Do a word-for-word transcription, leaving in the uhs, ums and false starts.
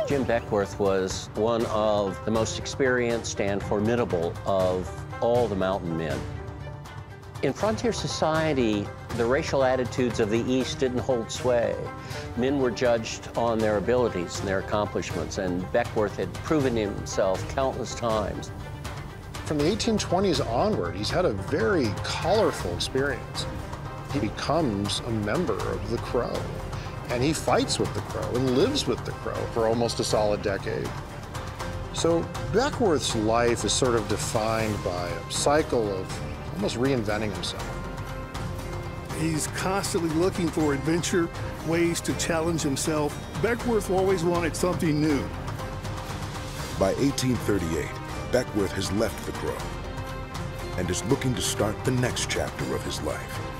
Jim Beckwourth was one of the most experienced and formidable of all the mountain men. In frontier society, the racial attitudes of the East didn't hold sway. Men were judged on their abilities and their accomplishments, and Beckwourth had proven himself countless times. From the eighteen twenties onward, he's had a very colorful experience. He becomes a member of the Crow, and he fights with the Crow and lives with the Crow for almost a solid decade. So Beckwourth's life is sort of defined by a cycle of almost reinventing himself. He's constantly looking for adventure, ways to challenge himself. Beckwourth always wanted something new. By eighteen thirty-eight, Beckwourth has left the Crow and is looking to start the next chapter of his life.